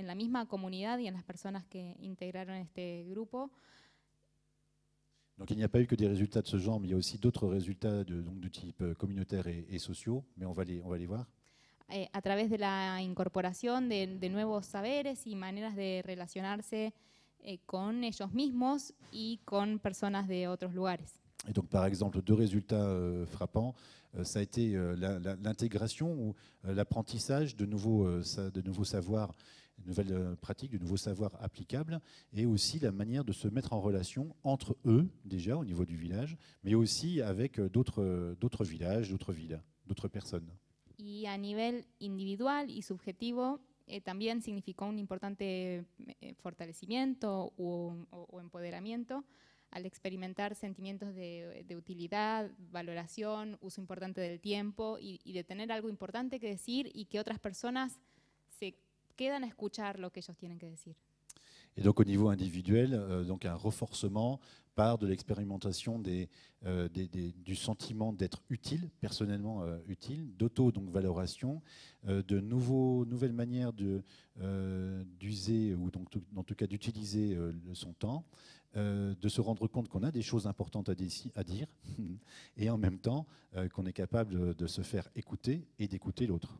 la misma comunidad y en las personas que integraron este grupo. Donc il n'y a pas eu que des résultats de ce genre, mais il y a aussi d'autres résultats donc de type communautaire et sociaux, mais on va les voir. A través de la incorporación de nuevos saberes y maneras de relacionarse con ellos mismos y con personas de otros lugares. Et donc, par exemple, deux résultats frappants, ça a été l'intégration ou l'apprentissage de nouveaux savoirs, de nouvelles pratiques, de nouveaux savoirs applicables, et aussi la manière de se mettre en relation entre eux, déjà au niveau du village, mais aussi avec d'autres villages, d'autres villes, d'autres personnes. Y a nivel individual y subjetivo, también significó un importante fortalecimiento o empoderamiento al experimentar sentimientos de utilidad, valoración, uso importante del tiempo y de tener algo importante que decir y que otras personas se quedan a escuchar lo que ellos tienen que decir. Et donc au niveau individuel, donc un renforcement part de l'expérimentation du sentiment d'être utile, personnellement utile, d'auto-valoration, de nouvelles manières d'user ou donc, en tout cas d'utiliser son temps, de se rendre compte qu'on a des choses importantes à dire et en même temps qu'on est capable de se faire écouter et d'écouter l'autre.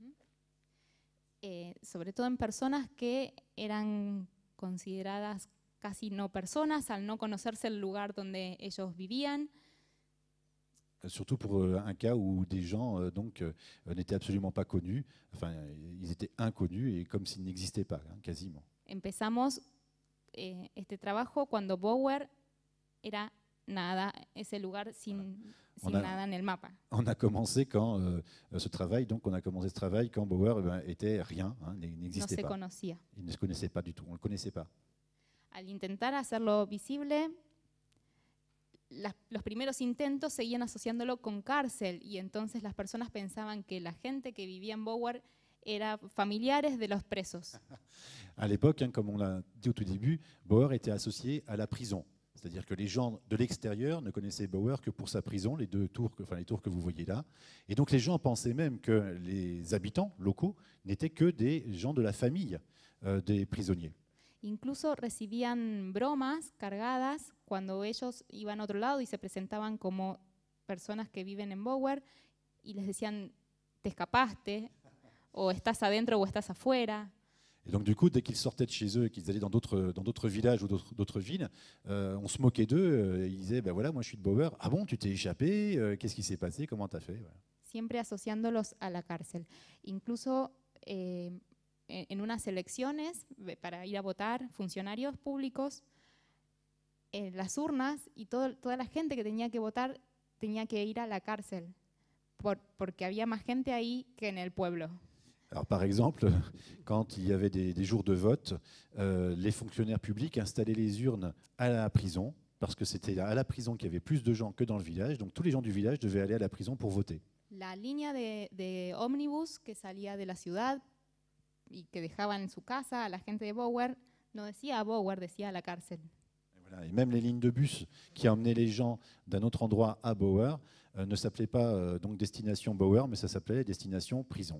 Sobre todo en personas que eran consideradas casi no personas al no conocerse el lugar donde ellos vivían. Surtout pour un cas où des gens n'étaient absolument pas connus, enfin ils étaient inconnus et comme s'ils n'existaient pas, quasiment. Empezamos este trabajo cuando Bower era nada, ese lugar sin nada en el mapa. On a commencé quand ce travail quand Bower était rien, n'existait pas. No se conocía. Il ne se connaissait pas du tout, on le connaissait pas. Al intentar hacerlo visible, los primeros intentos seguían asociándolo con cárcel y entonces las personas pensaban que la gente que vivía en Bower eran familiares de los presos. À l'époque, comme on l'a dit au tout début, Bower était associé à la prison. C'est-à-dire que les gens de l'extérieur ne connaissaient Bower que pour sa prison, les tours que vous voyez là. Et donc les gens pensaient même que les habitants locaux n'étaient que des gens de la famille des prisonniers. Incluso recibían bromas cargadas cuando ellos iban a otro lado y se presentaban como personas que viven en Bower y les decían, te escapaste, o estás adentro o estás afuera. Et donc du coup, dès qu'ils sortaient de chez eux et qu'ils allaient dans d'autres villages ou d'autres villes, on se moquait d'eux. Ils disaient, ben voilà, moi je suis de Bower. Ah bon, tu t'es échappé? Qu'est-ce qui s'est passé? Comment t'as fait? Voilà. Siempre asociándolos a la cárcel. Incluso en unas elecciones para ir a votar, funcionarios públicos, las urnas y toda la gente que tenía que votar tenía que ir a la cárcel porque había más gente ahí que en el pueblo. Alors, par exemple, quand il y avait des jours de vote, les fonctionnaires publics installaient les urnes à la prison, parce que c'était à la prison qu'il y avait plus de gens que dans le village, donc tous les gens du village devaient aller à la prison pour voter. La línea de ómnibus que salía de la ciudad y que dejaban en su casa a la gente de Bower, no decía a Bower, decía a la cárcel. Et voilà. Et même les lignes de bus qui emmenaient les gens d'un autre endroit à Bower ne s'appelaient pas donc destination Bower, mais ça s'appelait destination prison.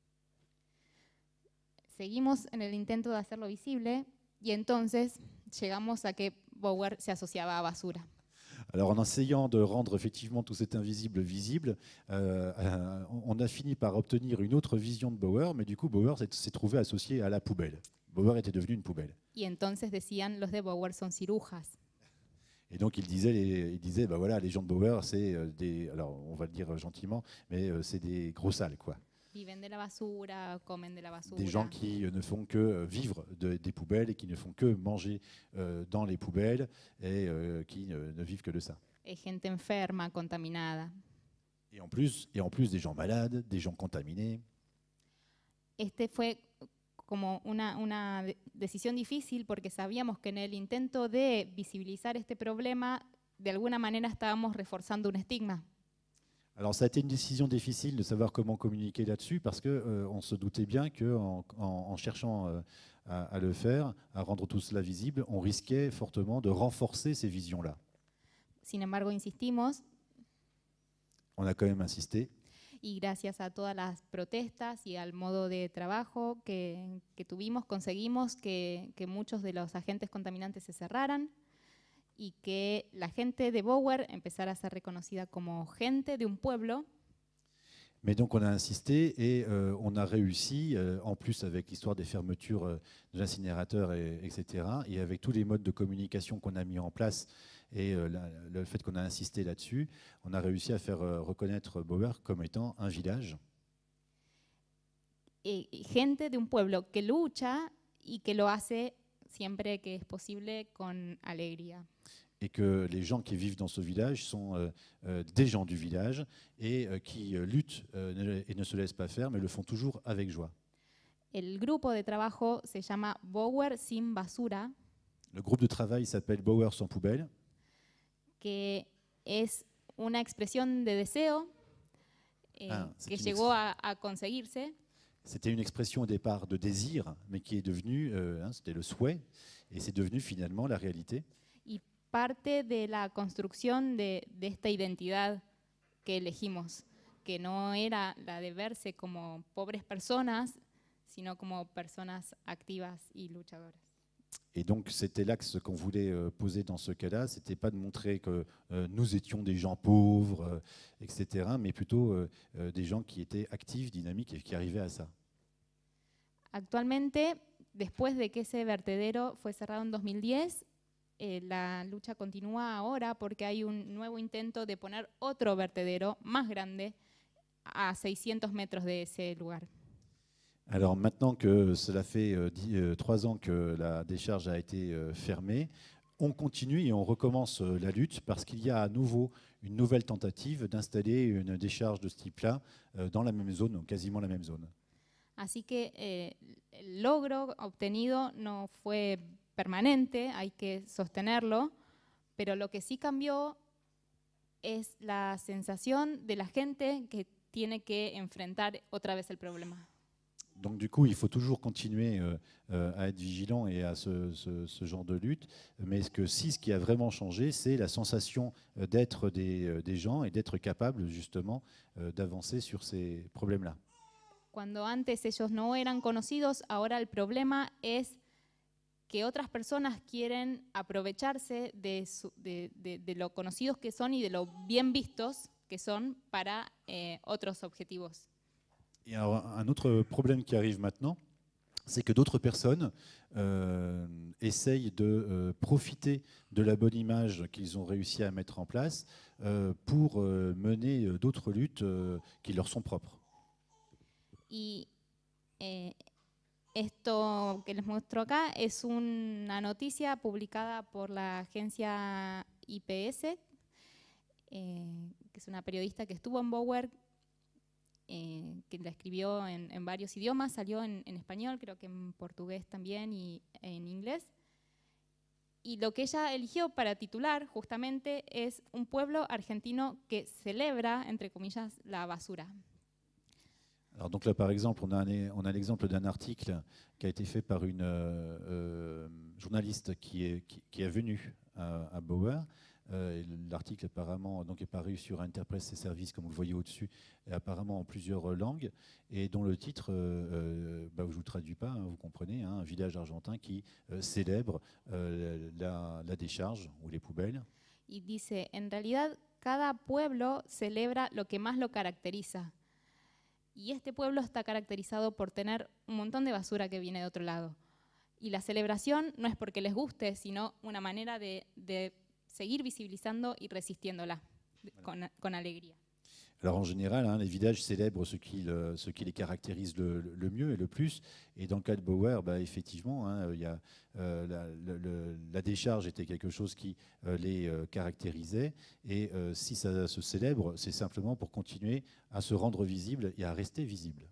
Seguimos en el intento de hacerlo visible y entonces llegamos a que Bower se asociaba a basura. Alors en essayant de rendre effectivement tout cet invisible visible, on a fini par obtenir une autre vision de Bower, mais du coup Bower s'est trouvé associé à la poubelle. Bower était devenu une poubelle. Y entonces decían, los de Bower son cirujas. Et donc il disait bah voilà, les gens de Bower, c'est alors on va le dire gentiment, mais c'est des gros sales quoi. Viven de la basura, comen de la basura. Des gens qui ne font que vivre des poubelles et qui ne font que manger dans les poubelles et qui ne vivent que de ça. Et gente enferma, contaminada. Et en plus des gens malades, des gens contaminés. Este fue como una decisión difícil porque sabíamos que en el intento de visibilizar este problema, de alguna manera estábamos reforzando un estigma. Alors ça a été une décision difficile de savoir comment communiquer là-dessus parce qu'on se doutait bien qu'en cherchant à le faire, à rendre tout cela visible, on risquait fortement de renforcer ces visions-là. Sin embargo, insistimos. On a quand même insisté. y gracias a todas las protestas y al modo de trabajo que tuvimos, conseguimos que muchos de los agentes contaminantes se cerraran y que la gente de Bower empezara a ser reconocida como gente de un pueblo. Mais donc on a insisté et on a réussi, en plus avec l'histoire des fermetures de l'incinérateur, etc., et avec tous les modes de communication qu'on a mis en place et le fait qu'on a insisté là-dessus, on a réussi à faire reconnaître Bower comme étant un village. Y gente de un pueblo que lucha y que lo hace siempre que es posible con alegría. Et que les gens qui vivent dans ce village sont des gens du village et qui luttent et ne se laissent pas faire, mais le font toujours avec joie. El grupo de trabajo se llama Bower sin basura, Le groupe de travail s'appelle Bower sans poubelle, que es una expresión de deseo c'est que une llegó a conseguirse. C'était une expression au départ de désir, mais qui est devenue, c'était le souhait, et c'est devenu finalement la réalité. Y parte de la construcción de esta identidad que elegimos, que no era la de verse como pobres personas, sino como personas activas y luchadoras. Et donc c'était l'axe qu'on voulait poser dans ce cas-là, c'était pas de montrer que nous étions des gens pauvres, etc., mais plutôt des gens qui étaient actifs, dynamiques et qui arrivaient à ça. Actualmente, después de que ese vertedero fue cerrado en 2010, la lucha continúa ahora porque hay un nuevo intento de poner otro vertedero más grande a 600 metros de ese lugar. Alors maintenant que cela fait 3 ans que la décharge a été fermée, on continue et on recommence la lutte parce qu'il y a à nouveau une nouvelle tentative d'installer une décharge de ce type-là dans la même zone, ou quasiment la même zone. Así que el logro obtenido no fue permanente, hay que sostenerlo, pero lo que sí cambió es la sensación de la gente que tiene que enfrentar otra vez el problema. Donc du coup, il faut toujours continuer à être vigilant et à ce genre de lutte. Mais ce qui a vraiment changé, c'est la sensation d'être des gens et d'être capable justement d'avancer sur ces problèmes-là. Cuando antes ellos no eran conocidos, ahora el problema es que otras personas quieren aprovecharse de lo conocidos que son y de lo bien vistos que son para otros objetivos. Et alors, un autre problème qui arrive maintenant, c'est que d'autres personnes essayent de profiter de la bonne image qu'ils ont réussi à mettre en place pour mener d'autres luttes qui leur sont propres. Y esto que les muestro acá es una noticia publicada por la agencia IPS, que es una periodista que estuvo en Bower, que la escribió en varios idiomas, salió en español, creo que en portugués también y en inglés. Y lo que ella eligió para titular justamente es un pueblo argentino que celebra, entre comillas, la basura. Alors donc là, par exemple, on a l'exemple d'un article qui a été fait par une journaliste qui est venue à Bower. L'article apparemment donc est paru sur Interpress et Services, comme vous le voyez au-dessus, et apparemment en plusieurs langues, et dont le titre, je ne vous traduis pas, vous comprenez, un village argentin qui célèbre la décharge ou les poubelles. Y dice, en realidad, cada pueblo celebra lo que más lo caracteriza. Y este pueblo está caracterizado por tener un montón de basura que viene de otro lado. Y la celebración no es porque les guste, sino una manera de seguir visibilizando y resistiéndola con alegría. Alors en général, les villages célèbrent ce qui les caractérise le mieux et le plus. Et dans le cas de Bower, effectivement, la décharge était quelque chose qui les caractérisait. Et si ça se célèbre, c'est simplement pour continuer à se rendre visible et à rester visible.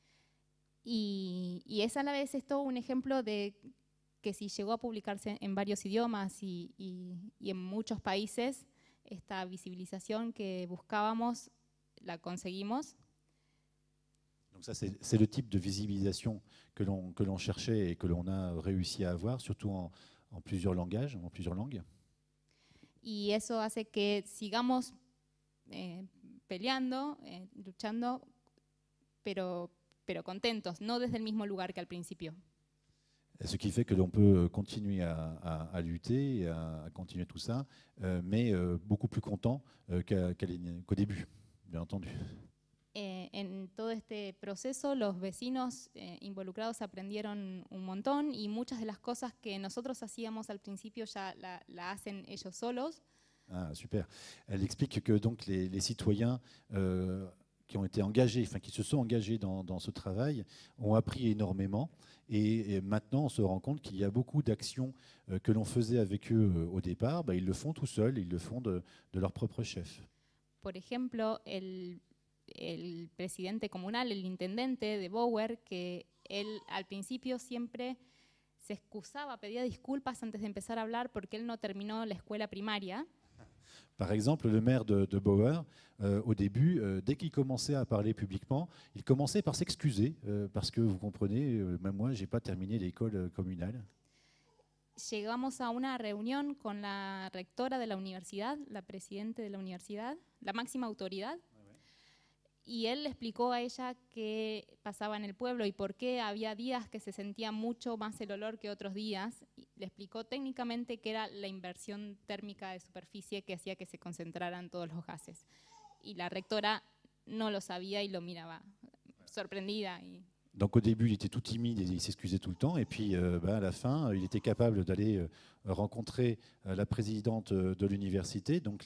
Y es a la vez esto un ejemplo de que si llegó a publicarse en varios idiomas y en muchos países, esta visibilización que buscábamos la conseguimos. Donc ça, c'est le type de visibilisation que l'on cherchait et que l'on a réussi à avoir, surtout en plusieurs langages, en plusieurs langues. Y eso hace que sigamos peleando, luchando, pero contentos, no desde el mismo lugar qu'al principio. Ce qui fait que l'on peut continuer à lutter, à continuer tout ça, mais beaucoup plus content qu'au début, bien entendu. En todo este proceso, los vecinos involucrados aprendieron un montón y muchas de las cosas que nosotros hacíamos al principio ya la hacen ellos solos. Ah, super. Elle explique que donc les citoyens qui ont été engagés, enfin qui se sont engagés dans ce travail, ont appris énormément. Et maintenant, on se rend compte qu'il y a beaucoup d'actions que l'on faisait avec eux au départ. Ils le font tout seuls, ils le font de leur propre chef. Por ejemplo, el presidente comunal, el intendente de Bower, que él al principio siempre se excusaba, pedía disculpas antes de empezar a hablar porque él no terminó la escuela primaria. Par exemple, le maire de Bower, au début, dès qu'il commençait à parler publiquement, il commençait par s'excuser, parce que vous comprenez, même moi, je n'ai pas terminé l'école communale. Llegamos a una reunión con la rectora de la universidad, la presidente de la universidad, la máxima autoridad, y él le explicó a ella qué pasaba en el pueblo y por qué había días que se sentía mucho más el olor que otros días. Y le explicó técnicamente que era la inversión térmica de superficie que hacía que se concentraran todos los gases. Y la rectora no lo sabía y lo miraba sorprendida. Donc au début, il était tout timide et il s'excusait tout le temps. Et puis à la fin, il était capable d'aller rencontrer la présidente de l'université, donc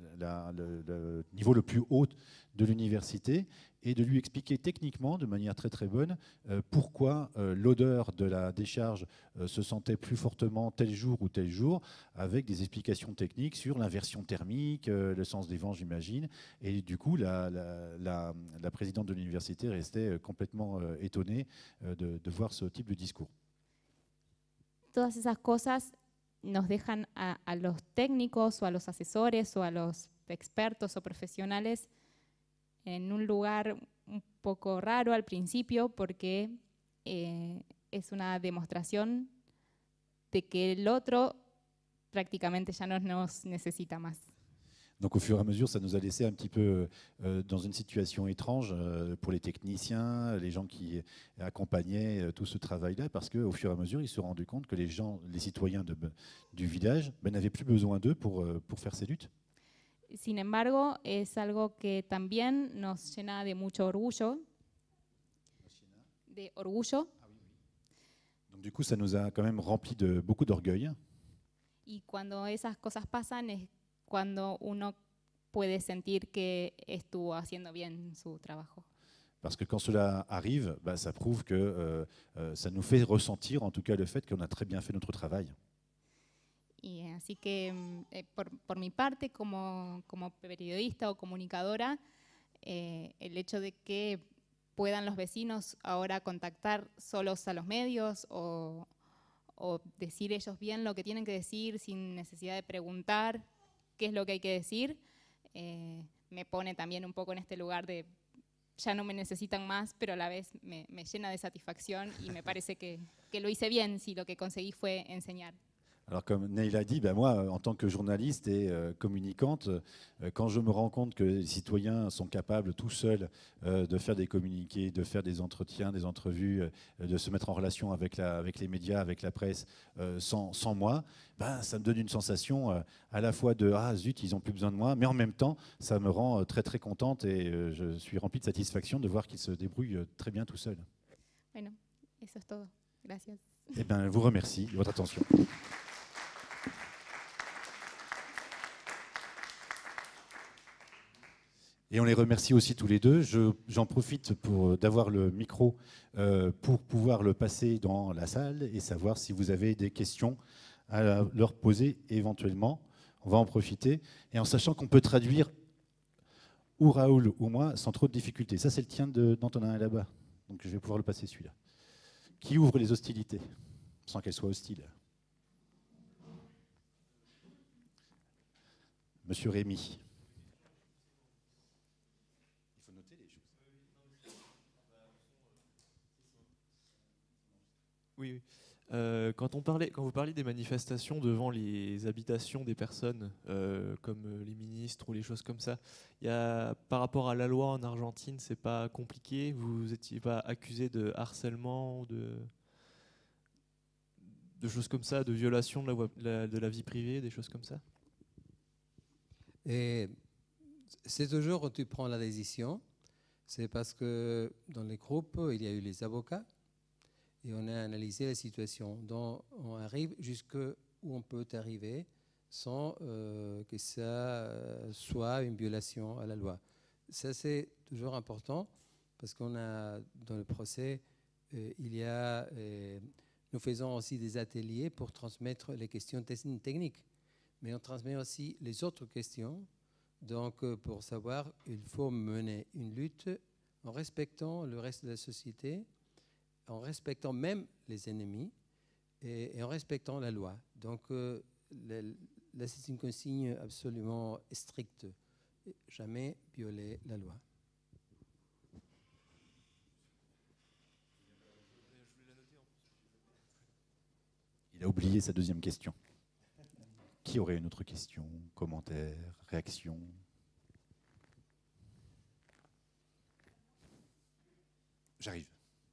le niveau le plus haut de l'université, et de lui expliquer techniquement, de manière très très bonne, pourquoi l'odeur de la décharge se sentait plus fortement tel jour ou tel jour, avec des explications techniques sur l'inversion thermique, le sens des vents, j'imagine. Et du coup, la présidente de l'université restait complètement étonnée de voir ce type de discours. Todas esas cosas nos dejan a los técnicos o a los asesores o a los expertos o profesionales en un lugar un poco raro al principio porque es una demostración de que el otro prácticamente ya no nos necesita más. Donc au fur et à mesure, ça nous a laissé un petit peu dans une situation étrange pour les techniciens, les gens qui accompagnaient tout ce travail-là, parce qu'au fur et à mesure, ils se sont rendus compte que les citoyens du village n'avaient plus besoin d'eux pour faire ces luttes. Sin embargo, es algo que también nos llena de mucho orgullo. De orgullo. Donc du coup, ça nous a quand même rempli de beaucoup d'orgueil. Y cuando esas cosas pasan es cuando uno puede sentir que estuvo haciendo bien su trabajo. Parce que quand cela arrive, ça prouve que ça nous fait ressentir en tout cas le fait qu'on a très bien fait notre travail. Y así que por mi parte, como periodista o comunicadora, el hecho de que puedan los vecinos ahora contactar solos a los medios o decir ellos bien lo que tienen que decir sin necesidad de preguntar qué es lo que hay que decir, me pone también un poco en este lugar de ya no me necesitan más, pero a la vez me llena de satisfacción y me parece que lo hice bien si lo que conseguí fue enseñar. Alors comme Neil a dit, moi, en tant que journaliste et communicante, quand je me rends compte que les citoyens sont capables tout seuls de faire des communiqués, de faire des entretiens, des entrevues, de se mettre en relation avec les médias, avec la presse, sans moi, ça me donne une sensation à la fois de « Ah zut, ils n'ont plus besoin de moi », mais en même temps, ça me rend très très contente et je suis rempli de satisfaction de voir qu'ils se débrouillent très bien tout seuls. Bueno, eso es todo. Gracias. Eh bien, je vous remercie de votre attention. Et on les remercie aussi tous les deux. J'en profite d'avoir le micro pour pouvoir le passer dans la salle et savoir si vous avez des questions à leur poser éventuellement. On va en profiter. Et en sachant qu'on peut traduire ou Raoul ou moi sans trop de difficultés. Ça, c'est le tien d'Antonin là-bas. Donc je vais pouvoir le passer celui-là. Qui ouvre les hostilités sans qu'elles soient hostiles? Monsieur Rémy. Oui. Quand vous parlez des manifestations devant les habitations des personnes, comme les ministres ou les choses comme ça, par rapport à la loi en Argentine, c'est pas compliqué? Vous n'étiez pas accusé de harcèlement ou de choses comme ça, de violation de la vie privée, des choses comme ça? Et c'est toujours où tu prends la décision. C'est parce que dans les groupes, il y a eu les avocats et on a analysé la situation. Donc, on arrive jusqu'où on peut arriver sans que ça soit une violation à la loi. Ça, c'est toujours important parce qu'on a, dans le procès, nous faisons aussi des ateliers pour transmettre les questions techniques, mais on transmet aussi les autres questions. Donc, pour savoir, il faut mener une lutte en respectant le reste de la société, en respectant même les ennemis et en respectant la loi. Donc, là, c'est une consigne absolument stricte. Jamais violer la loi. Il a oublié sa deuxième question. Qui aurait une autre question, commentaire, réaction? J'arrive.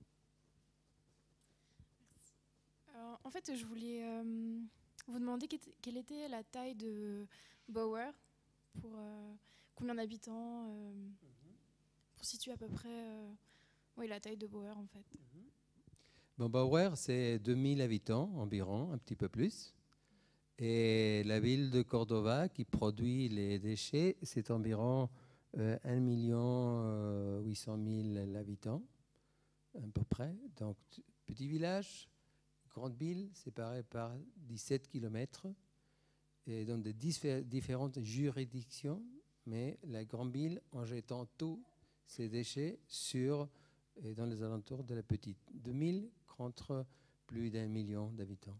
En fait, je voulais vous demander quelle était la taille de Bauer, pour combien d'habitants, pour situer à peu près la taille de Bauer en fait. Bon, Bauer, c'est 2000 habitants environ, un petit peu plus. Et la ville de Cordova qui produit les déchets, c'est environ 1 800 000 habitants, à peu près. Donc, petit village, grande ville, séparée par 17 km, et dans de différentes juridictions, mais la grande ville en jetant tous ces déchets dans les alentours de la petite. 2000 contre plus d'1 million d'habitants.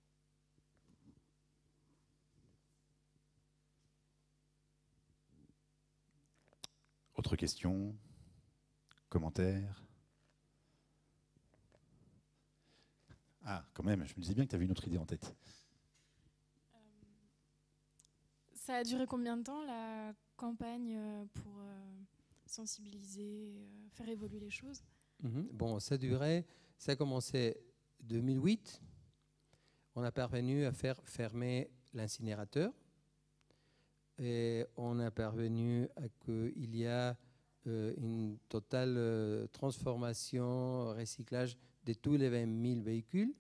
Autre question? Commentaire? Ah, quand même, je me disais bien que tu avais une autre idée en tête. Ça a duré combien de temps, la campagne, pour sensibiliser, faire évoluer les choses? Bon, ça a commencé en 2008. On a parvenu à faire fermer l'incinérateur. Et on a parvenu à qu'il y a une totale transformation, recyclage de tous les 20 000 véhicules.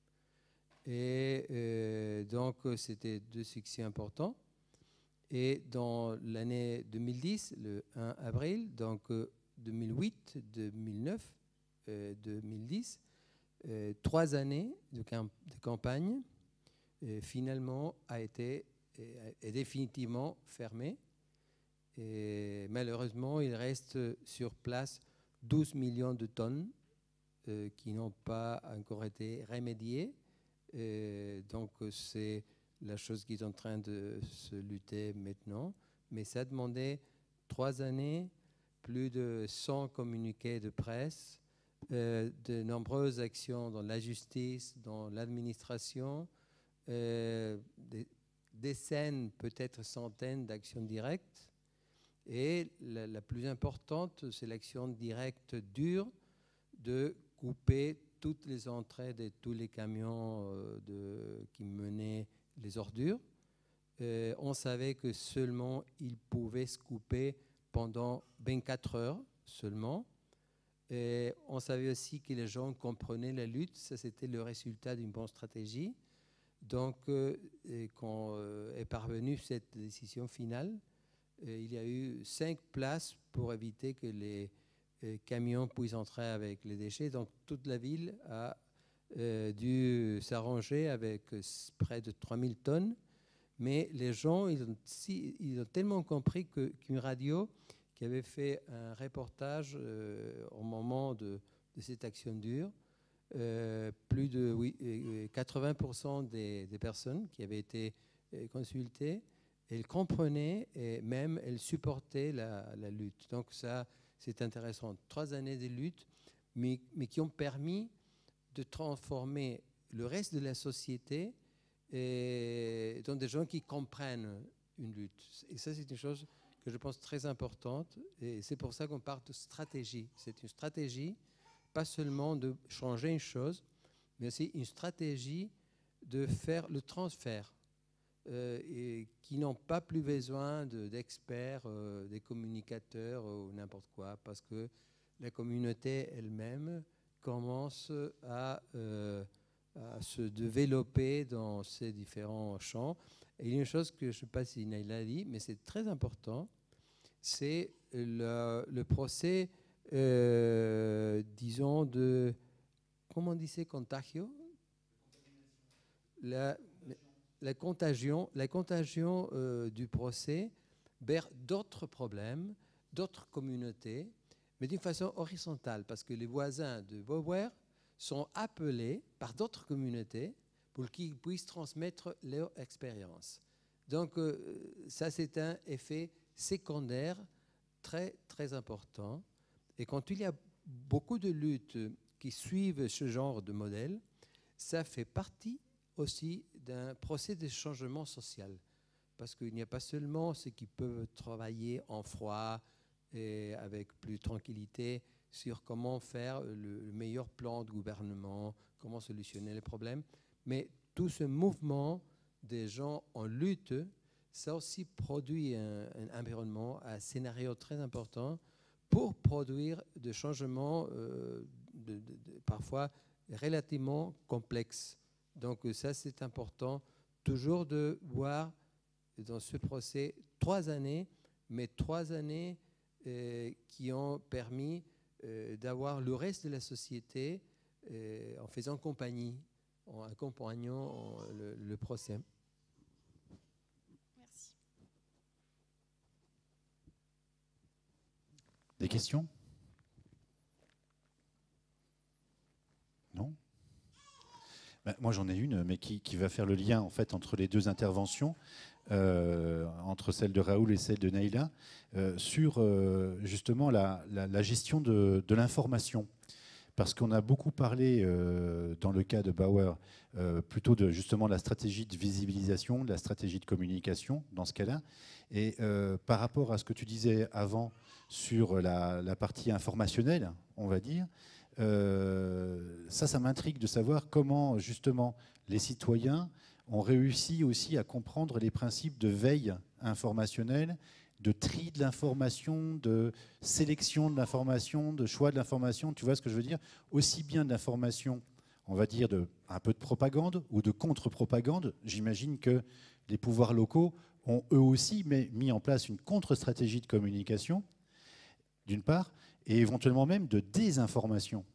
Et donc, c'était 2 succès importants. Et dans l'année 2010, le 1 avril, donc 2008, 2009, 2010, 3 années de campagne, finalement, est définitivement fermé. Et malheureusement, il reste sur place 12 millions de tonnes qui n'ont pas encore été remédiées. Donc, c'est la chose qui est en train de se lutter maintenant. Mais ça a demandé 3 années, plus de 100 communiqués de presse, de nombreuses actions dans la justice, dans l'administration, des dizaines, peut-être centaines d'actions directes. Et la plus importante, c'est l'action directe dure de couper toutes les entrées de tous les camions qui menaient les ordures. On savait que seulement ils pouvaient se couper pendant 24 heures seulement. Et on savait aussi que les gens comprenaient la lutte. Ça, c'était le résultat d'une bonne stratégie. Donc, quand est parvenue cette décision finale, il y a eu 5 places pour éviter que les camions puissent entrer avec les déchets. Donc, toute la ville a dû s'arranger avec près de 3000 tonnes. Mais les gens, ils ont tellement compris qu'une radio qui avait fait un reportage au moment de cette action dure, plus de 80% des personnes qui avaient été consultées, elles comprenaient et même elles supportaient la lutte. Donc ça, c'est intéressant. 3 années de lutte, mais qui ont permis de transformer le reste de la société dans des gens qui comprennent une lutte. Et ça, c'est une chose que je pense très importante. Et c'est pour ça qu'on parle de stratégie. C'est une stratégie, pas seulement de changer une chose, mais aussi une stratégie de faire le transfert. Et qui n'ont pas plus besoin d'experts, des communicateurs ou n'importe quoi, parce que la communauté elle-même commence à se développer dans ces différents champs. Et il y a une chose que je ne sais pas si Naila a dit, mais c'est très important, c'est le procès, disons, de, comment on dit, c'est contagio, la contagion du procès vers d'autres problèmes, d'autres communautés, mais d'une façon horizontale, parce que les voisins de Beauvoir sont appelés par d'autres communautés pour qu'ils puissent transmettre leur expérience. Donc ça, c'est un effet secondaire très, très important. Et quand il y a beaucoup de luttes qui suivent ce genre de modèle, ça fait partie aussi d'un procès de changement social. Parce qu'il n'y a pas seulement ceux qui peuvent travailler en froid et avec plus de tranquillité sur comment faire le meilleur plan de gouvernement, comment solutionner les problèmes, mais tout ce mouvement des gens en lutte, ça aussi produit un environnement, un scénario très important pour produire des changements parfois relativement complexes. Donc ça, c'est important toujours de voir dans ce procès 3 années, mais 3 années qui ont permis d'avoir le reste de la société en faisant compagnie, en accompagnant le procès. Merci. Des questions? Non? Ben, moi j'en ai une, mais qui va faire le lien en fait entre les deux interventions, entre celle de Raoul et celle de Naila, sur justement la gestion de l'information. Parce qu'on a beaucoup parlé, dans le cas de Bauer, plutôt de justement la stratégie de visibilisation, de la stratégie de communication dans ce cas-là. Et par rapport à ce que tu disais avant sur la partie informationnelle, on va dire, ça m'intrigue de savoir comment justement les citoyens ont réussi aussi à comprendre les principes de veille informationnelle, de tri de l'information, de sélection de l'information, de choix de l'information. Tu vois ce que je veux dire? Aussi bien de l'information, on va dire, un peu de propagande ou de contre-propagande. J'imagine que les pouvoirs locaux ont eux aussi mis en place une contre-stratégie de communication, d'une part, et éventuellement même de désinformation.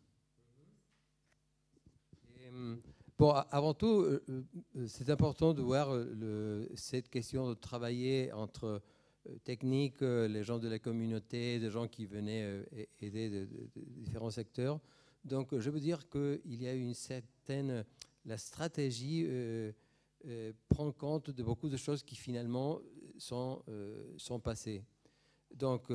Bon, avant tout, c'est important de voir cette question de travailler entre techniques, les gens de la communauté, des gens qui venaient aider de différents secteurs. Donc, je veux dire qu'il y a une certaine... La stratégie prend compte de beaucoup de choses qui finalement sont passées. Donc,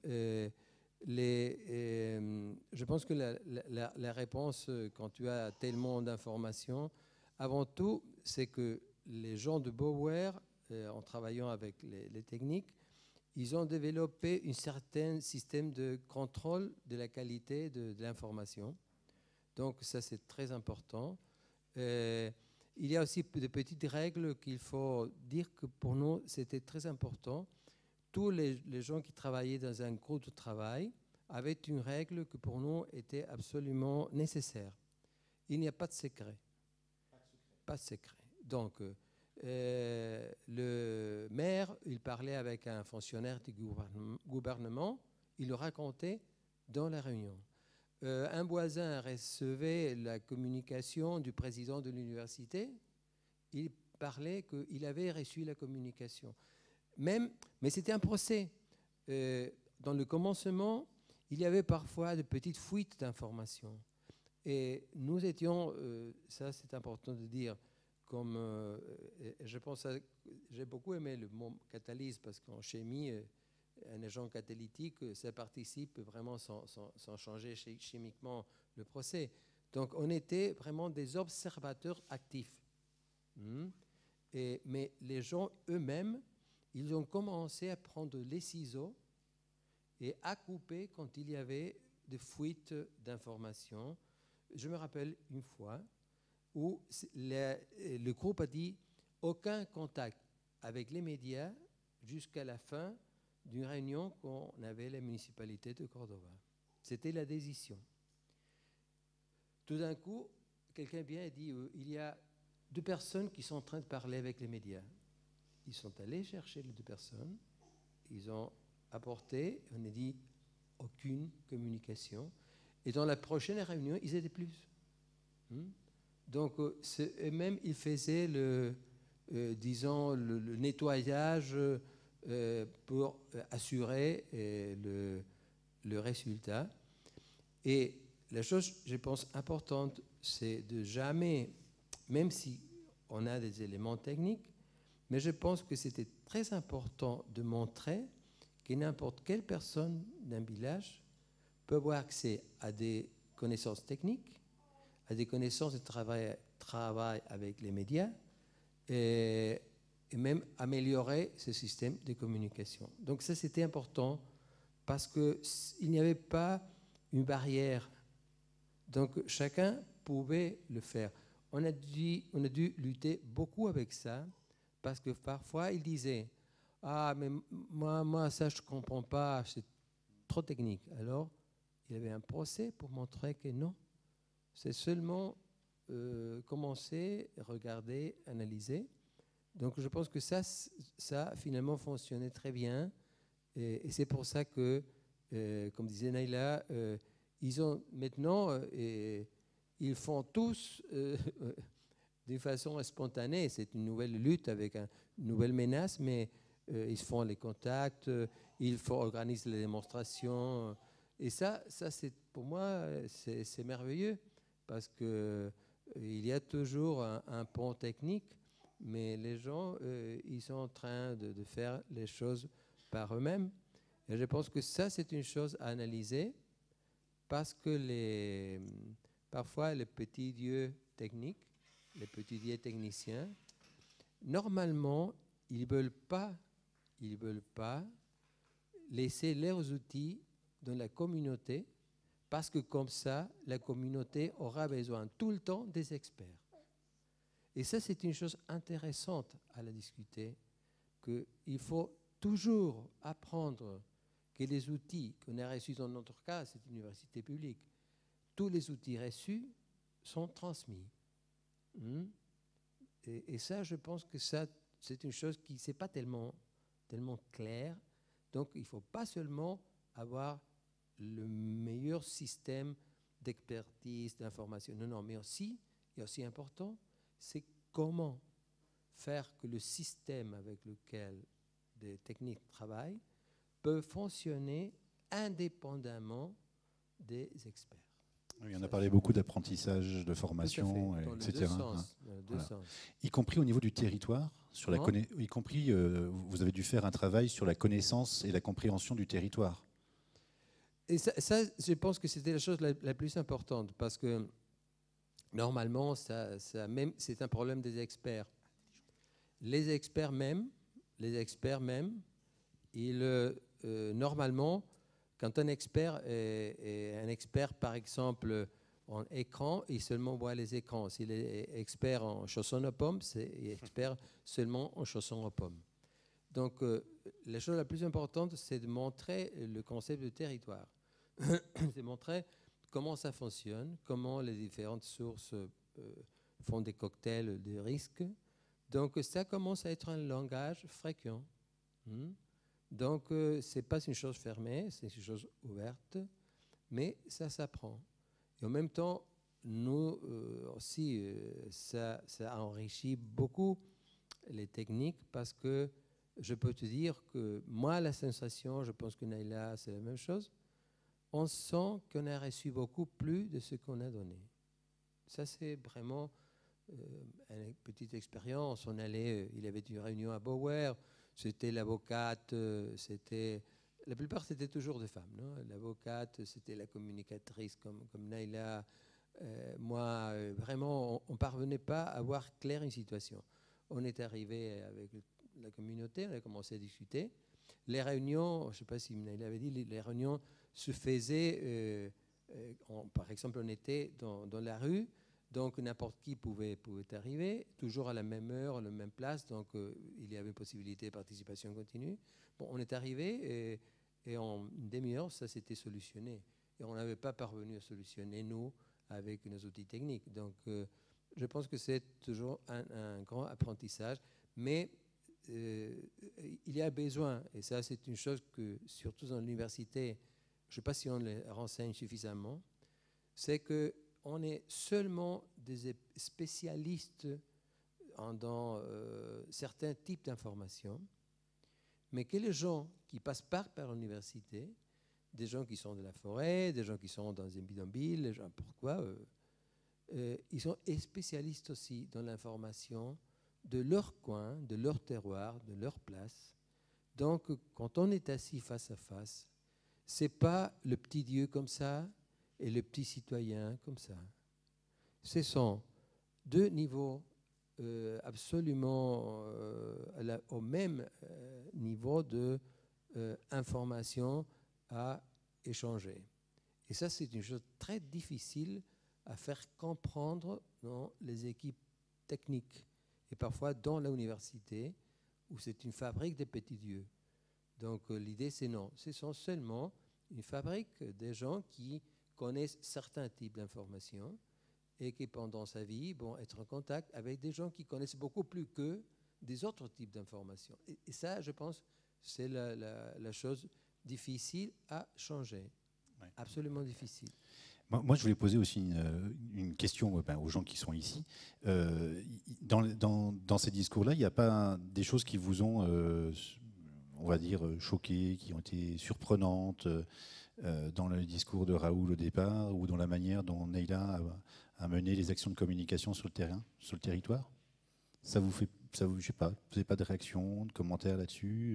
je pense que la réponse, quand tu as tellement d'informations, avant tout, c'est que les gens de Beauvoir, en travaillant avec les techniques, ils ont développé un certain système de contrôle de la qualité de l'information. Donc ça, c'est très important. Il y a aussi des petites règles qu'il faut dire que pour nous, c'était très important. Tous les gens qui travaillaient dans un groupe de travail avaient une règle que pour nous était absolument nécessaire. Il n'y a pas de secret. Pas de secret. Donc, le maire, il parlait avec un fonctionnaire du gouvernement, il le racontait dans la réunion. Un voisin recevait la communication du président de l'université, il parlait qu'il avait reçu la communication. Mais c'était un procès. Dans le commencement, il y avait parfois de petites fuites d'informations. Et nous étions, ça c'est important de dire, comme je pense, j'ai beaucoup aimé le mot catalyse parce qu'en chimie, un agent catalytique, ça participe vraiment sans changer chimiquement le procès. Donc, on était vraiment des observateurs actifs. Mais les gens eux-mêmes, ils ont commencé à prendre les ciseaux et à couper quand il y avait des fuites d'informations. Je me rappelle une fois où le groupe a dit aucun contact avec les médias jusqu'à la fin d'une réunion qu'on avait à la municipalité de Córdoba. C'était la décision. Tout d'un coup, quelqu'un vient et dit il y a 2 personnes qui sont en train de parler avec les médias. Ils sont allés chercher les 2 personnes, ils ont apporté, on a dit aucune communication. Et dans la prochaine réunion, ils étaient plus. Donc, eux-mêmes, ils faisaient disons, le nettoyage pour assurer le résultat. Et la chose, je pense, importante, c'est de jamais, même si on a des éléments techniques, mais je pense que c'était très important de montrer que n'importe quelle personne d'un village peut avoir accès à des connaissances techniques, à des connaissances de travail avec les médias, et même améliorer ce système de communication. Donc ça, c'était important parce qu'il n'y avait pas une barrière. Donc chacun pouvait le faire. On a dû lutter beaucoup avec ça parce que parfois, ils disaient « Ah, mais moi, ça, je ne comprends pas, c'est trop technique. » Alors, il y avait un procès pour montrer que non. C'est seulement commencer, regarder, analyser. Donc, je pense que ça finalement fonctionnait très bien. Et c'est pour ça que, comme disait Naïla, ils ont maintenant, ils font tous d'une façon spontanée. C'est une nouvelle lutte avec une nouvelle menace, mais ils font les contacts, ils organisent les démonstrations. Et ça c'est, pour moi, c'est merveilleux parce qu'il y a toujours un pont technique, mais les gens, ils sont en train de faire les choses par eux-mêmes. Et je pense que ça, c'est une chose à analyser parce que parfois, les petits dieux techniques, les petits dieux techniciens, normalement, ils ne veulent pas laisser leurs outils dans la communauté parce que comme ça, la communauté aura besoin tout le temps des experts. Et ça, c'est une chose intéressante à la discuter, qu'il faut toujours apprendre que les outils qu'on a reçus, dans notre cas, c'est une université publique, tous les outils reçus sont transmis. Et ça, je pense que ça, c'est une chose qui n'est pas tellement claire. Donc, il ne faut pas seulement avoir le meilleur système d'expertise, d'information. Non, mais aussi, et aussi important, c'est comment faire que le système avec lequel des techniques travaillent peut fonctionner indépendamment des experts. Oui, on a parlé beaucoup d'apprentissage, de formation, etc. Y compris au niveau du territoire, y compris, vous avez dû faire un travail sur la connaissance et la compréhension du territoire. Et ça je pense que c'était la chose la plus importante, parce que normalement, c'est un problème des experts. Les experts même, normalement, quand un expert est un expert, par exemple, en écran, il seulement voit les écrans. S'il est expert en chaussons aux pommes, c'est expert seulement en chaussons aux pommes. Donc, la chose la plus importante, c'est de montrer le concept de territoire. C'est de montrer comment ça fonctionne, comment les différentes sources font des cocktails de risques. Donc, ça commence à être un langage fréquent. Donc, ce n'est pas une chose fermée, c'est une chose ouverte, mais ça s'apprend. Et en même temps, nous aussi, ça enrichit beaucoup les techniques parce que je peux te dire que moi, la sensation, je pense que Naïla, c'est la même chose, on sent qu'on a reçu beaucoup plus de ce qu'on a donné. Ça, c'est vraiment une petite expérience. On allait, il y avait une réunion à Bauer, c'était l'avocate, la plupart c'était toujours des femmes, non? L'avocate, c'était la communicatrice comme Naïla, moi, vraiment, on ne parvenait pas à voir clair une situation. On est arrivé avec la communauté, on a commencé à discuter. Les réunions, je ne sais pas si Naila avait dit, les réunions se faisaient, par exemple, on était dans la rue, donc n'importe qui pouvait arriver, toujours à la même heure, à la même place, donc il y avait possibilité de participation continue. Bon, on est arrivé et en une demi-heure, ça s'était solutionné. Et on n'avait pas parvenu à solutionner, nous, avec nos outils techniques. Donc, je pense que c'est toujours un grand apprentissage, mais il y a besoin, et ça c'est une chose que, surtout dans l'université, je ne sais pas si on les renseigne suffisamment, c'est qu'on est seulement des spécialistes dans certains types d'informations, mais que les gens qui passent par l'université, des gens qui sont de la forêt, des gens qui sont dans un bidonville, des gens pourquoi, ils sont spécialistes aussi dans l'information de leur coin, de leur terroir, de leur place. Donc, quand on est assis face à face, ce n'est pas le petit Dieu comme ça et le petit citoyen comme ça. Ce sont deux niveaux absolument au même niveau d'information à échanger. Et ça, c'est une chose très difficile à faire comprendre dans les équipes techniques et parfois dans l'université où c'est une fabrique des petits dieux. Donc l'idée, c'est non, ce sont seulement une fabrique des gens qui connaissent certains types d'informations et qui, pendant sa vie, vont être en contact avec des gens qui connaissent beaucoup plus qu'eux des autres types d'informations. Et ça, je pense, c'est la chose difficile à changer. Ouais. Absolument difficile. Moi, je voulais poser aussi une question aux gens qui sont ici. Dans ces discours-là, il n'y a pas des choses qui vous ont, on va dire, choqué, qui ont été surprenantes dans le discours de Raoul au départ ou dans la manière dont Naila a mené les actions de communication sur le terrain, sur le territoire? Ça vous fait, je sais pas, vous n'avez pas de réaction, de commentaires là-dessus?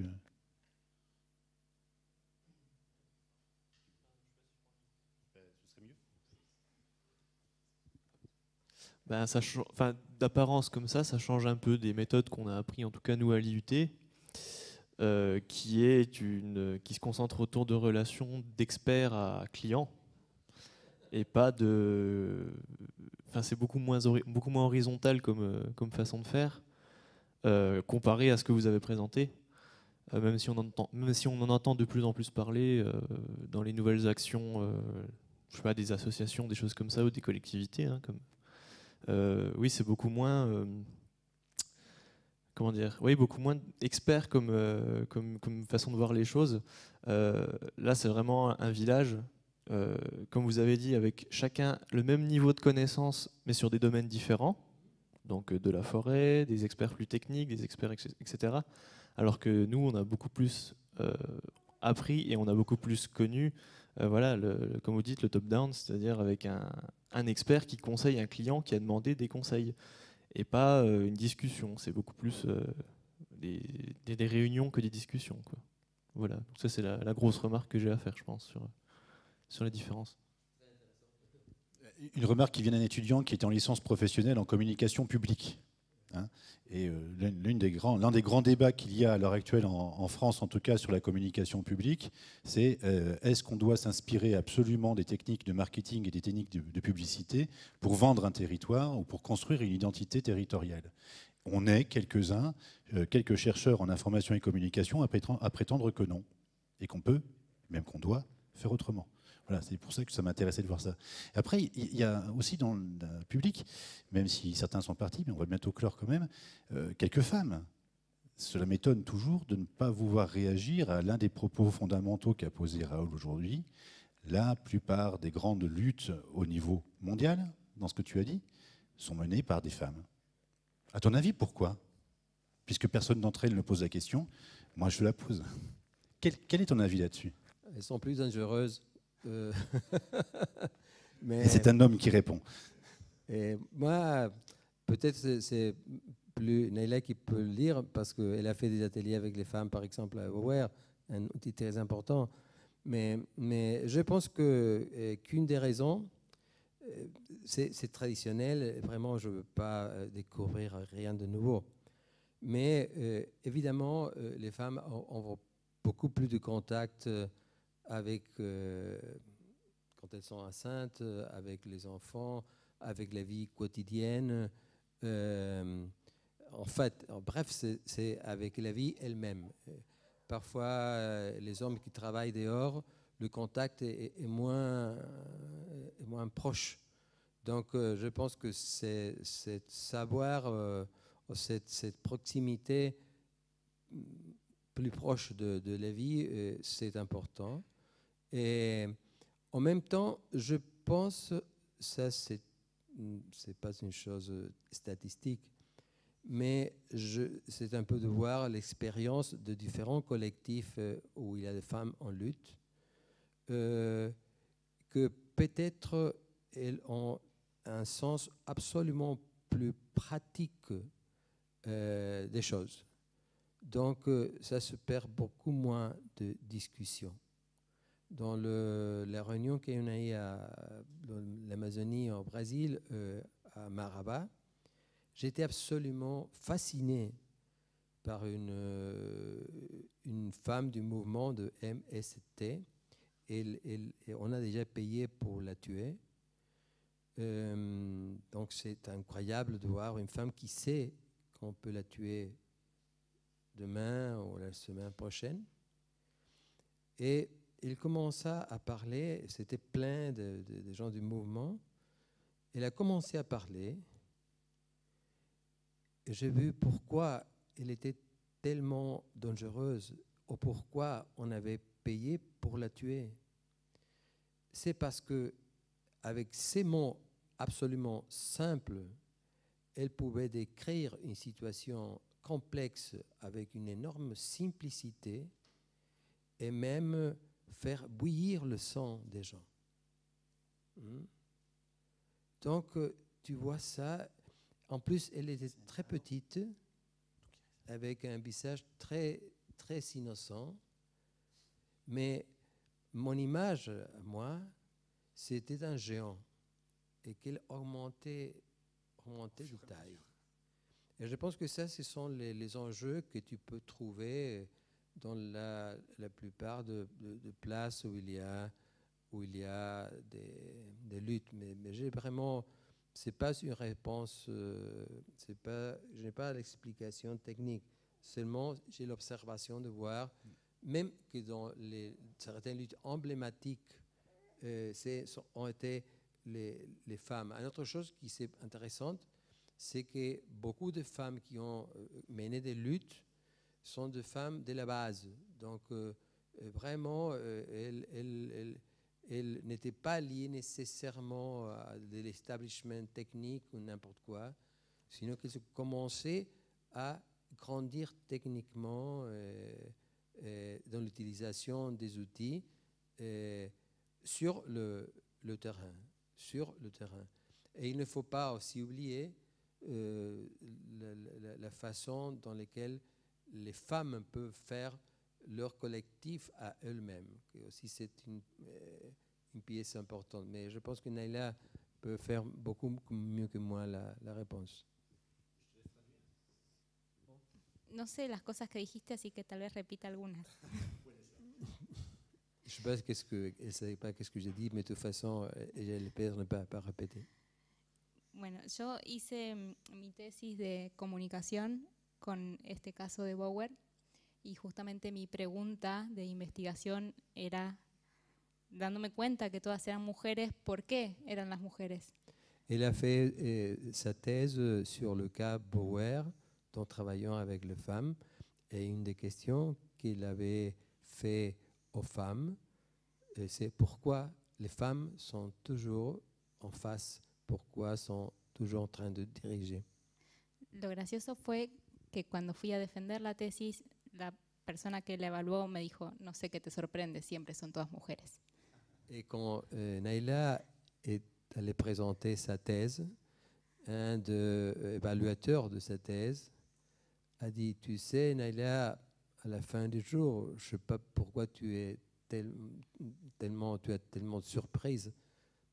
Ben, d'apparence comme ça change un peu des méthodes qu'on a appris, en tout cas nous à l'IUT, qui se concentre autour de relations d'experts à clients et pas de. Enfin, c'est beaucoup moins horizontal comme façon de faire, comparé à ce que vous avez présenté. Même si on en entend de plus en plus parler dans les nouvelles actions, je sais pas, des associations, des choses comme ça, ou des collectivités, hein, oui, c'est beaucoup moins, comment dire, oui, beaucoup moins expert comme façon de voir les choses. Là, c'est vraiment un village, comme vous avez dit, avec chacun le même niveau de connaissance, mais sur des domaines différents. Donc de la forêt, des experts plus techniques, des experts, etc. Alors que nous, on a beaucoup plus appris et on a beaucoup plus connu, voilà, comme vous dites, le top-down, c'est-à-dire avec un expert qui conseille un client qui a demandé des conseils et pas une discussion. C'est beaucoup plus des réunions que des discussions, quoi. Voilà, donc ça c'est la grosse remarque que j'ai à faire, je pense, sur les différences. Une remarque qui vient d'un étudiant qui était en licence professionnelle en communication publique. Hein, et l'un des grands débats qu'il y a à l'heure actuelle en France, en tout cas sur la communication publique, c'est est-ce qu'on doit s'inspirer absolument des techniques de marketing et des techniques de publicité pour vendre un territoire ou pour construire une identité territoriale? On est quelques-uns, quelques chercheurs en information et communication à prétendre que non, et qu'on peut, même qu'on doit, faire autrement. Voilà, c'est pour ça que ça m'intéressait de voir ça. Après, il y a aussi dans le public, même si certains sont partis, mais on va bientôt clore quand même, quelques femmes. Cela m'étonne toujours de ne pas vous voir réagir à l'un des propos fondamentaux qu'a posé Raoul aujourd'hui. La plupart des grandes luttes au niveau mondial, dans ce que tu as dit, sont menées par des femmes. À ton avis, pourquoi? Puisque personne d'entre elles ne pose la question, moi je te la pose. Quel est ton avis là-dessus? Elles sont plus dangereuses. Mais et c'est un homme qui répond. Et moi, peut-être c'est plus Naila qui peut le dire, parce qu'elle a fait des ateliers avec les femmes, par exemple, à Aware, un outil très important. Mais je pense qu'une des raisons, c'est traditionnel, vraiment je ne veux pas découvrir rien de nouveau. Mais évidemment, les femmes ont beaucoup plus de contact avec, quand elles sont enceintes, avec les enfants, avec la vie quotidienne. Bref, c'est avec la vie elle-même. Parfois, les hommes qui travaillent dehors, le contact est moins proche. Donc, je pense que c'est savoir, cette proximité plus proche de la vie, c'est important. Et en même temps, je pense, ça c'est pas une chose statistique, mais c'est un peu de voir l'expérience de différents collectifs où il y a des femmes en lutte, que peut-être elles ont un sens absolument plus pratique des choses. Donc ça se perd beaucoup moins de discussions. Dans la réunion qu'on a eue dans l'Amazonie au Brésil, à Marabá, j'étais absolument fasciné par une femme du mouvement de MST. Et on a déjà payé pour la tuer. Donc c'est incroyable de voir une femme qui sait qu'on peut la tuer demain ou la semaine prochaine. Et il commença à parler, c'était plein de gens du mouvement. Elle a commencé à parler. Et j'ai vu pourquoi elle était tellement dangereuse, ou pourquoi on avait payé pour la tuer. C'est parce que, avec ces mots absolument simples, elle pouvait décrire une situation complexe avec une énorme simplicité et même faire bouillir le sang des gens. Donc, tu vois ça. En plus, elle était très petite, avec un visage très, très innocent. Mais mon image, moi, c'était un géant et qu'elle augmentait de taille. Et je pense que ça, ce sont les enjeux que tu peux trouver dans la plupart de places où il y a des luttes. Mais j'ai vraiment, c'est pas une réponse, je n'ai pas l'explication technique. Seulement, j'ai l'observation de voir, même que dans certaines luttes emblématiques, ont été les femmes. Une autre chose qui est intéressante, c'est que beaucoup de femmes qui ont mené des luttes sont des femmes de la base. Donc, vraiment, elles n'étaient pas liées nécessairement à de l'establishment technique ou n'importe quoi, sinon qu'elles ont commencé à grandir techniquement dans l'utilisation des outils sur le terrain. Et il ne faut pas aussi oublier la façon dans laquelle les femmes peuvent faire leur collectif à elles-mêmes. Aussi, c'est une pièce importante. Mais je pense que Naila peut faire beaucoup mieux que moi la réponse. No sé las cosas que dijiste, así que tal vez repita algunas. Je ne sais pas elle ne savait pas qu'est-ce que j'ai dit, mais de toute façon, elle espère ne pas répéter. Bueno, yo hice mi tesis de comunicación con este caso de Bauer y justamente mi pregunta de investigación era, dándome cuenta que todas eran mujeres, ¿por qué eran las mujeres? Elle a fait sa thèse sur le cas Bauer, en travaillant avec les femmes, et une des questions qu'il avait fait aux femmes, c'est pourquoi les femmes sont toujours en face, pourquoi sont toujours en train de diriger. Lo gracioso fue que cuando fui a defender la tesis, la persona que la evaluó me dijo, no sé qué te sorprende, siempre son todas mujeres. Et quand Naila est allée présenter sa thèse, un des évaluateurs de sa thèse a dit, tu sais Naila, à la fin du jour, je ne sais pas pourquoi tu as tellement de surprise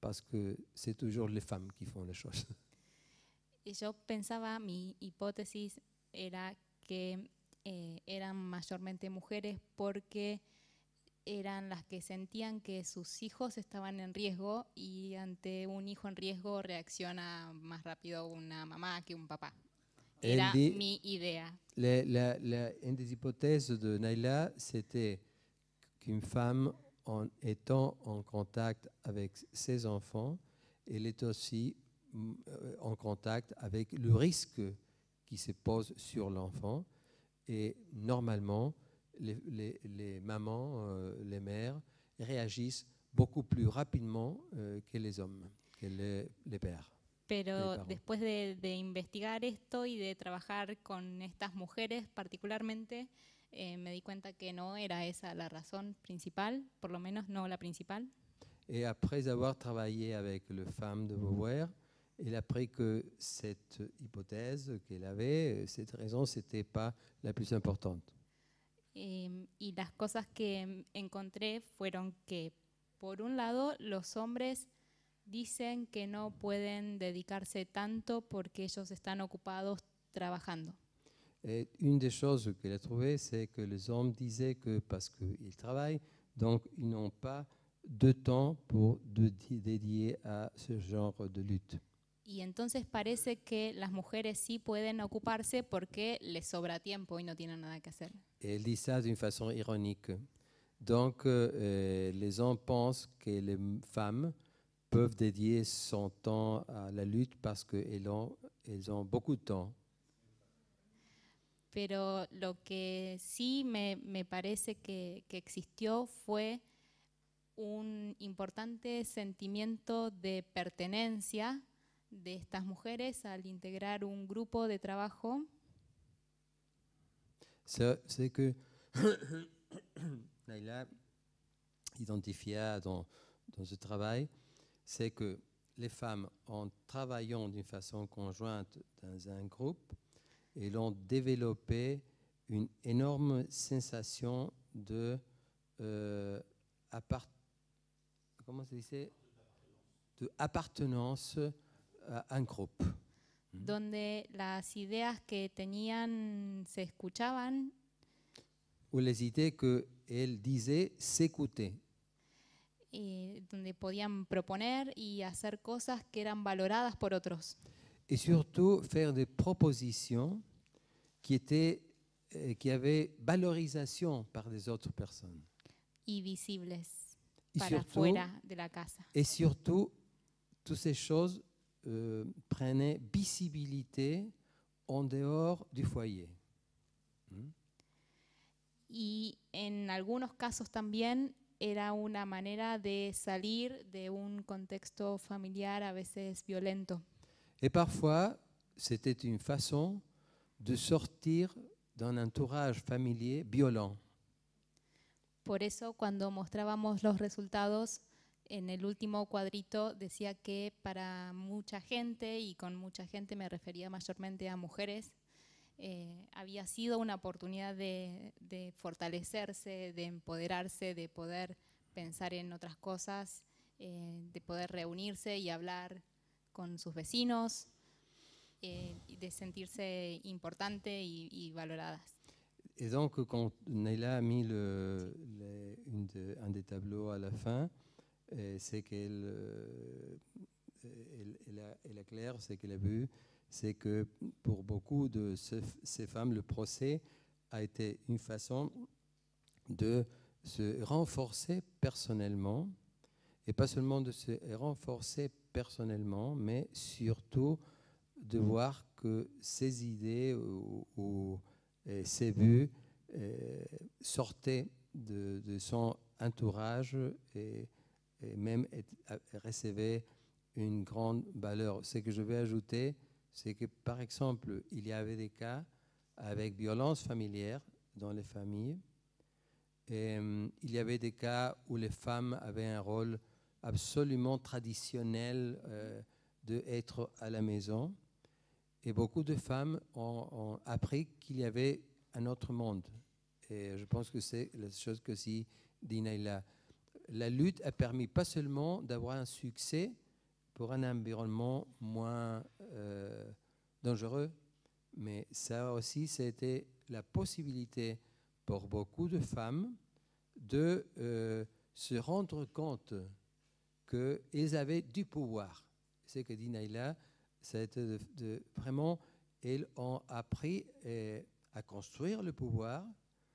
parce que c'est toujours les femmes qui font les choses. Y yo pensaba, mi hipótesis era que eran mayormente mujeres porque eran las que sentían que sus hijos estaban en riesgo y ante un hijo en riesgo reacciona más rápido una mamá que un papá. Era mi idea. Une des hypothèses de Naila, c'était qu'une femme, en étant en contact avec ses enfants, elle est aussi en contact avec le risque qui se pose sur l'enfant. Et normalement, les mamans, les mères, réagissent beaucoup plus rapidement que les hommes, que les pères. Pero después de investigar esto y de trabajar con estas mujeres particularmente, me di cuenta que no era esa la razón principal, por lo menos no la principal. Et après avoir travaillé avec les femmes de Beauvoir, elle a appris que cette hypothèse qu'elle avait, cette raison, c'était pas la plus importante. Y las cosas que encontré fueron que, por un lado, los hombres dicen que no pueden dedicarse tanto porque ellos están ocupados trabajando. Et une des choses qu'elle a trouvées, c'est que les hommes disaient que parce qu'ils travaillent, donc ils n'ont pas de temps pour dédier à ce genre de lutte. Y entonces parece que las mujeres sí pueden ocuparse porque les sobra tiempo y no tienen nada que hacer. Et elle dit ça d'une façon ironique. Donc les hommes pensent que les femmes peuvent dédier son temps à la lutte parce qu'elles ont beaucoup de temps. Pero lo que sí me parece que existió fue un importante sentimiento de pertenencia de estas mujeres al integrar un grupo de trabajo. C'est que Naila identifia dans ce travail, c'est que les femmes, en travaillant d'une façon conjointe dans un groupe, elles ont développé une énorme sensation de appartenance à un groupe. Donde las ideas que tenían se escuchaban. Ou les idées qu'elles disaient s'écoutaient. Donde podían proponer y hacer cosas que eran valoradas por otros. Et surtout faire des propositions qui avaient valorisation par des autres personnes. Y visibles para fuera de la casa. Et surtout, toutes ces choses prenaient visibilité en dehors du foyer. Y en algunos casos también era una manera de salir de un contexto familiar a veces violento. Et parfois, c'était une façon de sortir d'un entourage familier violent. Por eso, cuando mostrábamos los resultados, en el último cuadrito decía que para mucha gente, y con mucha gente me refería mayormente a mujeres, había sido una oportunidad de fortalecerse, de empoderarse, de poder pensar en otras cosas, de poder reunirse y hablar con sus vecinos, y de sentirse importante y valoradas. Et donc, quand Naila a mis un des tableaux à la fin, c'est qu'elle éclaire ce qu'elle a vu, c'est que pour beaucoup de ces femmes, le procès a été une façon de se renforcer personnellement, et pas seulement de se renforcer personnellement, mais surtout de voir que ces idées ou ses vues sortaient de son entourage et même recevaient une grande valeur. Ce que je vais ajouter, c'est que par exemple, il y avait des cas avec violence familière dans les familles. Et il y avait des cas où les femmes avaient un rôle absolument traditionnel d'être à la maison. Et beaucoup de femmes ont appris qu'il y avait un autre monde. Et je pense que c'est la chose que si dit Naila. la lutte a permis pas seulement d'avoir un succès pour un environnement moins dangereux, mais ça aussi, c'était la possibilité pour beaucoup de femmes de se rendre compte qu'elles avaient du pouvoir. C'est que dit Naïla, ça a été vraiment, elles ont appris à construire le pouvoir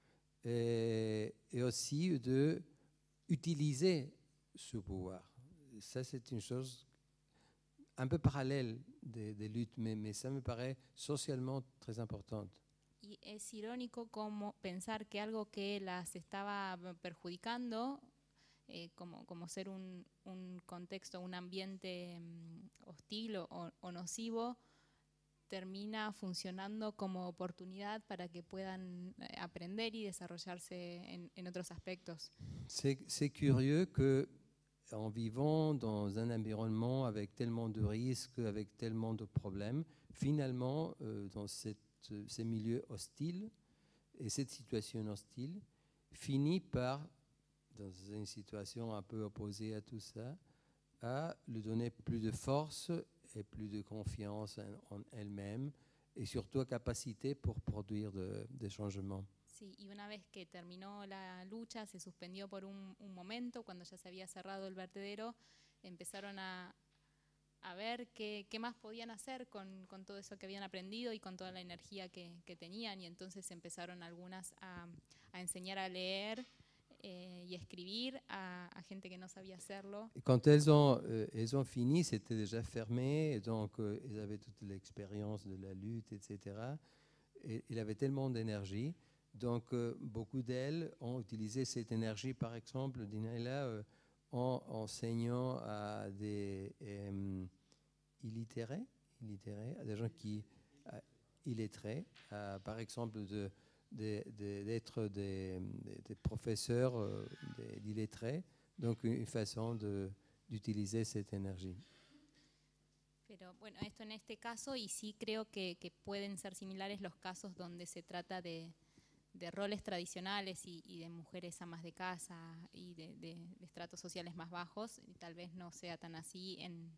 et aussi d'utiliser ce pouvoir. Ça, c'est une chose un peu parallèle des luttes, mais ça me paraît socialement très importante. Y es irónico como pensar que algo que las estaba perjudicando, como ser un contexto, un ambiente hostil o nocivo, termina funcionando como oportunidad para que puedan aprender y desarrollarse en otros aspectos. C'est curieux qu'en vivant dans un environnement avec tellement de risques, avec tellement de problèmes, finalement, dans ces milieux hostiles et cette situation hostile, finit par, dans une situation un peu opposée à tout ça, à lui donner plus de force et plus de confiance en elle-même et surtout capacité pour produire des changements. Sí, y una vez que terminó la lucha, se suspendió por un momento, cuando ya se había cerrado el vertedero, empezaron a ver qué más podían hacer con todo eso que habían aprendido y con toda la energía que tenían, y entonces empezaron algunas a enseñar a leer y escribir a gente que no sabía hacerlo. Et quand elles ont fini, c'était déjà fermé, et donc elles avaient toute l'expérience de la lutte, etc. Et il avait tellement d'énergie, donc beaucoup d'elles ont utilisé cette énergie, par exemple, Dinaïla, en enseignant à des illettrés, à des gens qui illettrés, par exemple d'être des professeurs d'illettrés, donc une façon d'utiliser cette énergie. Pero bueno, esto en este caso, y sí creo que pueden ser similares los casos donde se trata de roles tradicionales y de mujeres amas de casa y de estratos sociales más bajos, y tal vez no sea tan así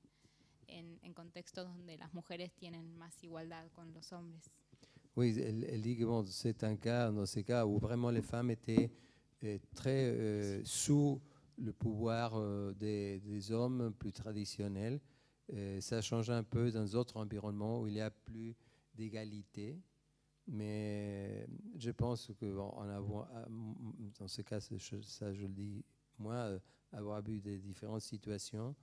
en contextos donde las mujeres tienen más igualdad con los hombres. Oui, elle dit que bon, c'est un cas, dans ces cas où vraiment les femmes étaient très sous le pouvoir des hommes plus traditionnels. Ça change un peu dans d'autres environnements où il y a plus d'égalité. Mais je pense que bon, dans ce cas, ça je le dis moi, avoir vu des différentes situations,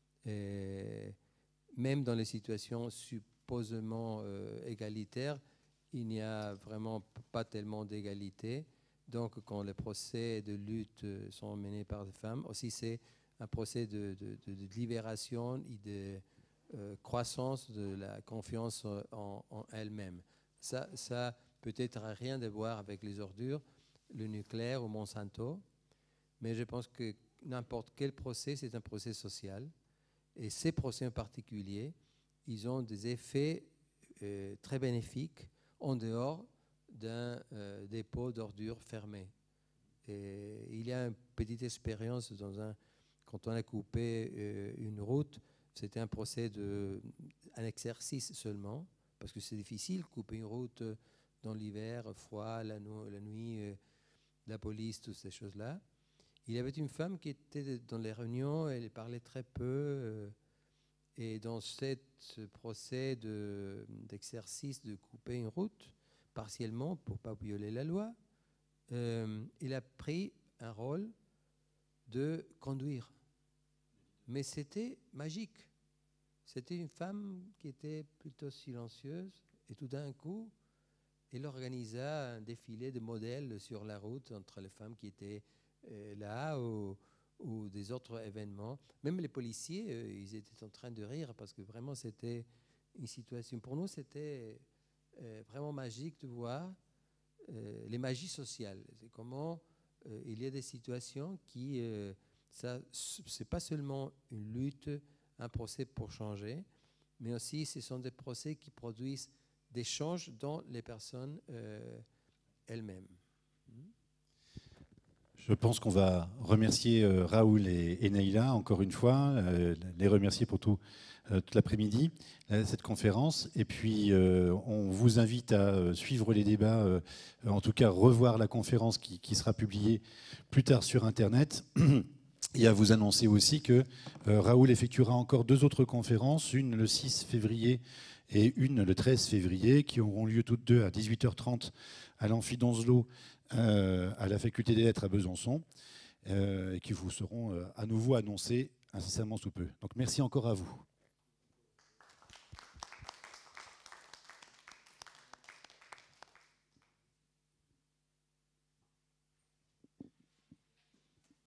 et même dans les situations supposément égalitaires, il n'y a vraiment pas tellement d'égalité. Donc, quand les procès de lutte sont menés par des femmes, aussi c'est un procès de libération et de croissance de la confiance en elle-même. Ça peut-être rien à voir avec les ordures, le nucléaire ou Monsanto, mais je pense que n'importe quel procès, c'est un procès social. Et ces procès en particulier, ils ont des effets très bénéfiques en dehors d'un dépôt d'ordures fermé. Et il y a une petite expérience quand on a coupé une route, c'était un procès un exercice seulement, parce que c'est difficile de couper une route dans l'hiver, froid, la nuit, la police, toutes ces choses-là. Il y avait une femme qui était dans les réunions, elle parlait très peu, et dans ce procès d'exercice de couper une route, partiellement pour ne pas violer la loi, il a pris un rôle de conduire. Mais c'était magique. C'était une femme qui était plutôt silencieuse, et tout d'un coup, elle organisa un défilé de modèles sur la route entre les femmes qui étaient là ou des autres événements. Même les policiers, ils étaient en train de rire parce que vraiment c'était une situation. Pour nous, c'était vraiment magique de voir les magies sociales. C'est comment il y a des situations qui, c'est pas seulement une lutte, un procès pour changer, mais aussi ce sont des procès qui produisent des changes dans les personnes elles-mêmes. Je pense qu'on va remercier Raoul et Neïla encore une fois, les remercier pour toute l'après-midi, cette conférence. Et puis, on vous invite à suivre les débats, en tout cas revoir la conférence qui sera publiée plus tard sur Internet. Et à vous annoncer aussi que Raoul effectuera encore 2 autres conférences, une le 6 février et une le 13 février, qui auront lieu toutes deux à 18h30 à l'Amphi d'Onzelot, à la Faculté des Lettres à Besançon, et qui vous seront à nouveau annoncées incessamment sous peu. Donc merci encore à vous.